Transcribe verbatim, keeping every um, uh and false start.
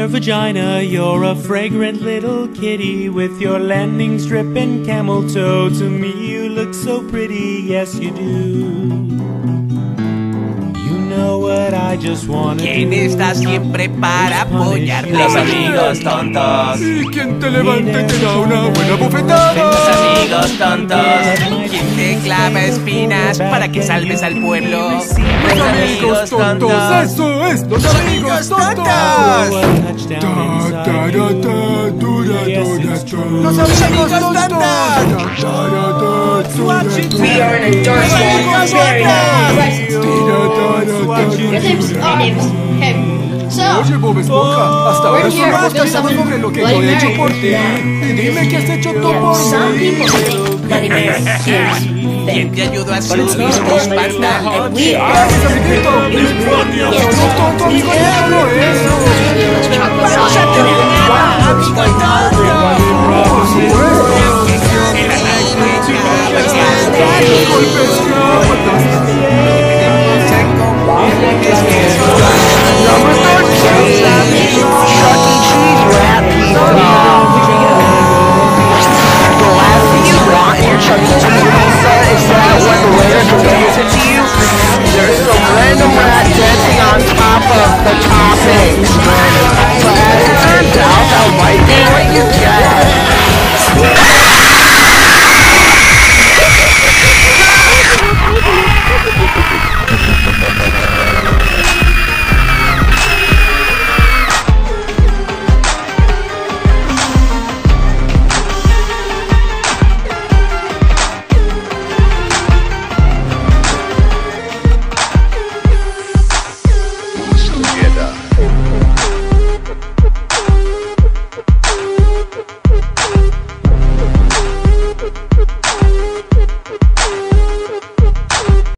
vagina. You're a fragrant little kitty with your landing strip and camel toe. To me you look so pretty, yes you do. I just wanna ¿Quién está siempre para apoyarte? Los amigos tontos. ¿Y quién te levanta y te da una buena bofetada? Los amigos tontos. ¿Quién te clava espinas para que salves al pueblo? Los amigos tontos. Eso es, los amigos tontos. Los amigos tontos. We are in a dark world, very Your name's, our name's him. So, Oye, Bob Esponja, hasta ahora we're here solo hemos because cantado of sobre lo que yo Bloody he hecho Mary. por ti. Y dime qué has hecho tú Yeah, por some mí. people think Bloody Mary is ¿Quién fake. te ayudó a But it's subir not tus only pantalones? and we are. Gracias, amiguito. No, tonto, amigo, ya no eso. Chocolate sauce. ¡Vamos a terminar! Wow, it's going all the way. Por supuesto.